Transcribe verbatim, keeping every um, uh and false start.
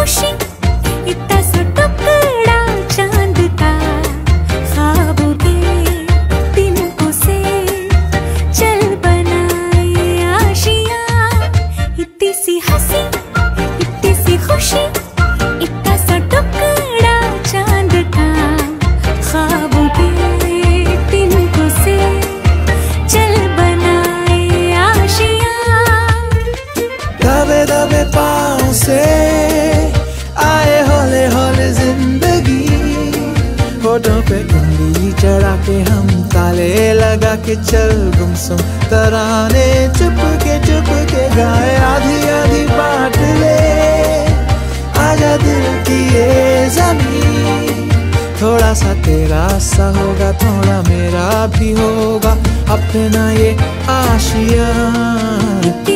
खुशी, इतना सा टुकड़ा चांद का, ख्वाबों के तिनकों से चल बनाए आशियां। इतनी सी हंसी, इतनी सी खुशी, इतना सा टुकड़ा चांद का, ख्वाबों के तिनकों से चल बनाए आशियां। दबे दबे पाँव से आए हौले हौले जिंदगी, होठों पे उंगली चढ़ा के हम ताले लगा के चल गुमसुम तराने चुप के चुप के गाए। आधी आधी बांट ले आजा दिल की ये ज़मीन, थोड़ा सा तेरा सा होगा थोड़ा मेरा भी होगा अपना ये आशियां।